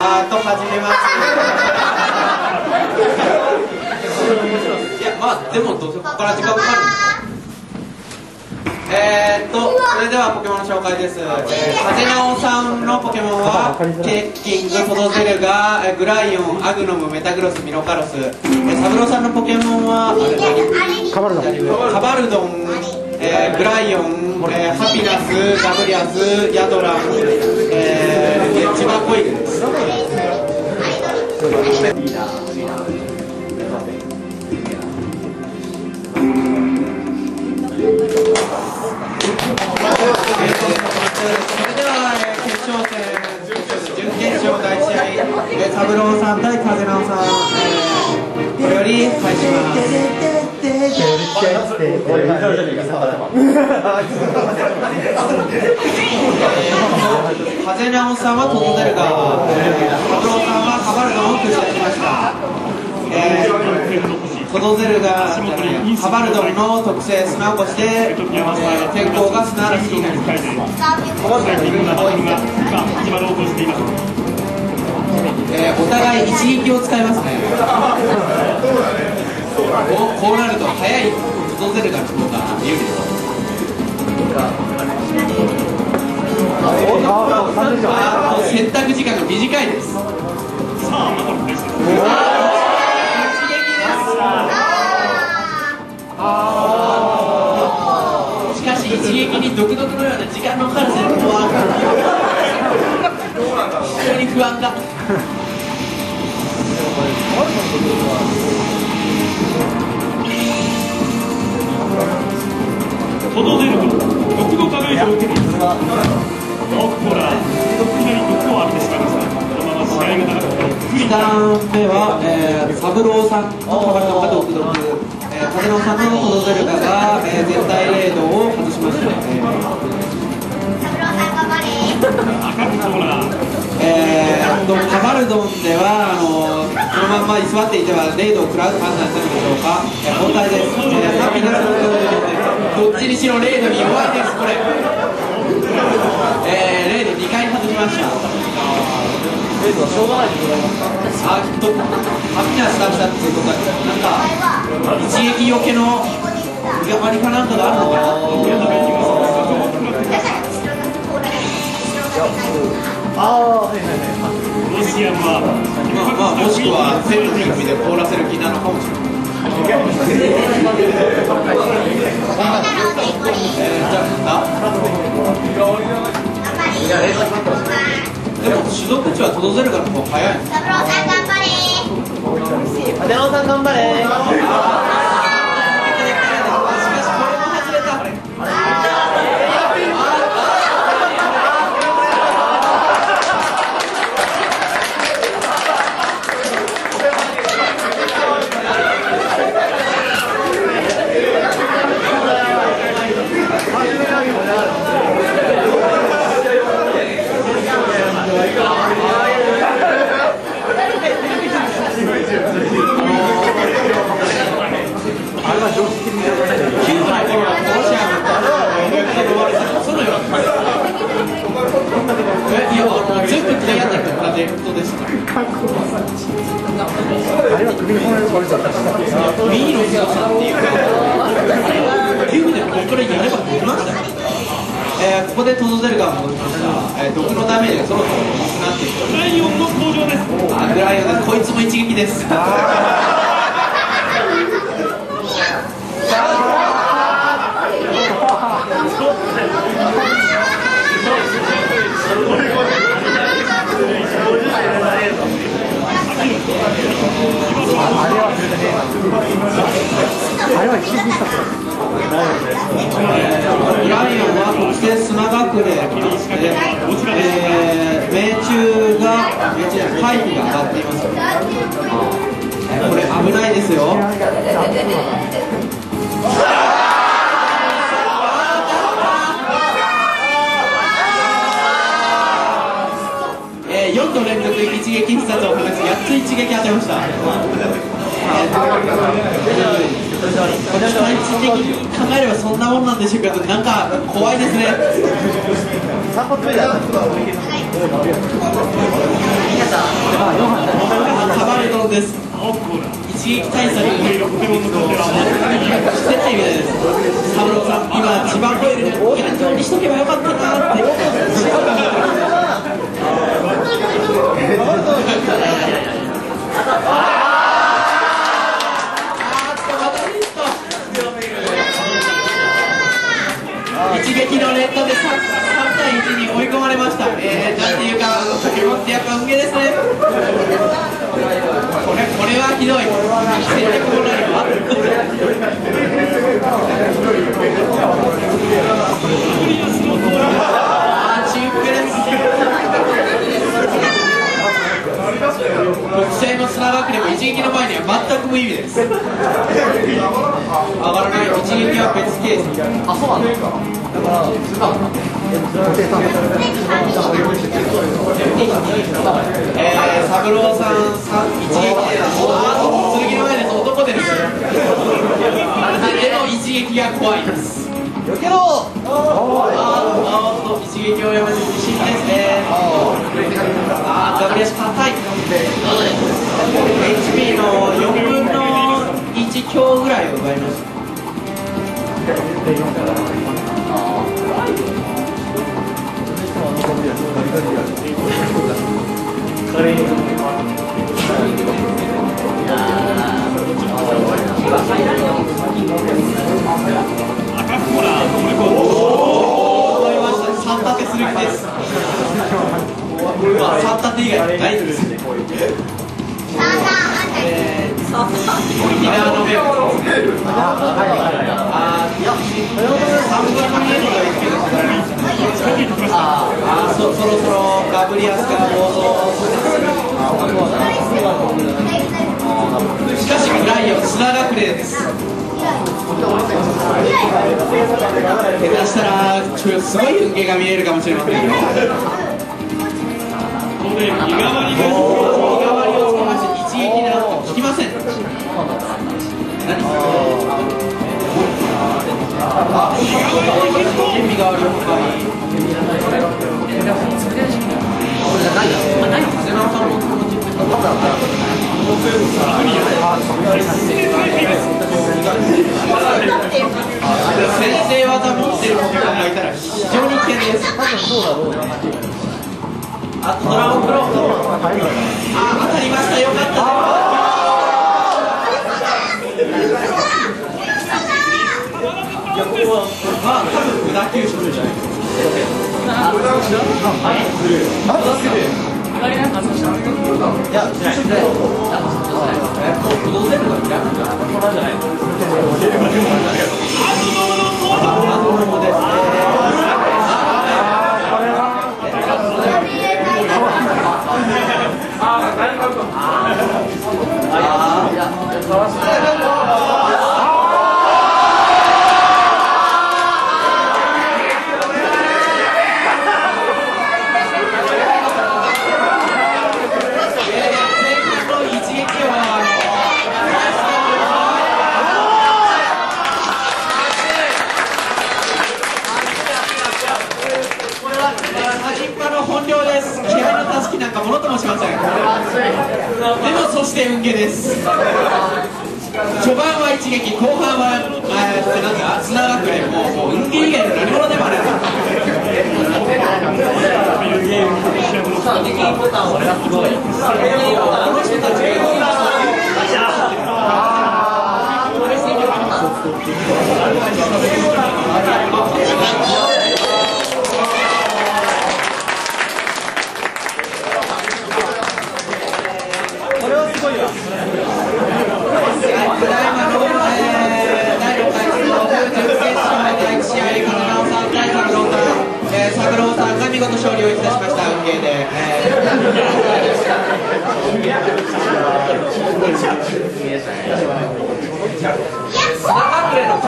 始めます。いや、まあでもどうせここから時間かかるんですか。それではポケモンの紹介です。風直さんのポケモンはケッキング、トドゼルガ、グライオン、アグノム、メタグロス、ミノカロス。サブローさんのポケモンはカバルドン、グライオン、ハピナス、ガブリアス、ヤドラン、千葉コイルです。それでは決勝戦、準決勝第1試合、サブローさん対風直さん、これより開始します。風直さんはトドゼルガ、サブローさんはカバルドンを駆使しました。トドゼルガ、カバルドンの特性砂を起こして、天候が砂嵐になります。お互い一撃を使いますね。こうなると早いトドゼルガの方が有利です。選択時間が短いです。しかし一撃に独特のような時間のかかる戦法は非常に不安だ。 トドゼルガ、毒のダメージを受けています。ほら、いきなり毒を浴びてしまいました。このまま試合が長くて 2ターン目は、サブローさんのカバルドンが毒、風直さんのトドゼルガが、全体レードを外しました。カバルドンではこのまま居座っていてはレードを食らうと判断したのでしょうか。問題です。ハピナスどっちにしろレードに弱いです。これ、レード2回外しました。レードはしょうがないでございますか。ハピナス出したっていうことはなんか一撃よけの上がりかなんかがあるのかな。 ロシアンはもしくはセルフィックで凍らせる気なのかもしれない。じゃでも種族値はトドゼルガの方が早い。サブローさん頑張れ。風直さん頑張れ。全部嫌だったプロジェクトですか。あれは首に骨を取れちゃった。ミーロスさんっていうキューブでここからやればできました。ここでトドゼルガが戻りました。毒のダメージがそろそろなっていく。グライオンの登場です。グライオンです。こいつも一撃です。グライオンは特性砂隠れ、命中回避が上がっています。これ危ないですよ。4度連続一撃必殺を放ち、8つ一撃当てました。これ最終的に考えればそんなもんなんでしょうけど、なんか怖いですね。3発目だ。 です。一撃対策してないみたいです。三郎さん、今千葉コイルで現状にしとけばよかったなって。一撃のレッドで3対1に追い込まれました。なんていうか、ポケモンってやっぱ運ゲーですね。これはひどい。戦略もないわ。チープです。特製の砂隠れも一撃の前には全く無意味です。上がらない。一撃は別ケース。あ、そうなんだ。だから三郎さん一撃で、剣の前です。男です。でも一撃が怖いです。避けろ。一撃をやめる自信ですね。ガブリアシ硬い。HP の4分の1強ぐらいを奪いました。3立てする気です。3立て以外ないですね。沖縄のメモですね。3分の2とですけど、そろそろガブリアスが暴走しかしグライオン砂隠れです。下手したらすごい運ゲーが見えるかもしれませんよ。身代わりをつけまして一撃など効きません。何それ。身代わりを使い。先制技持ってるポケモンがいたら非常に危険です。あとドラゴンクロー当たりました。よかった。まあ多分無駄球種じゃないですか。本領です。気合のたすきなんかものともしません。でもそして運ゲーです。序盤は一撃、後半はなんか砂隠れ、もう運ゲー以外の何者でもあれば。この人たち見事勝利をいたしました。運ゲーで、砂隠れの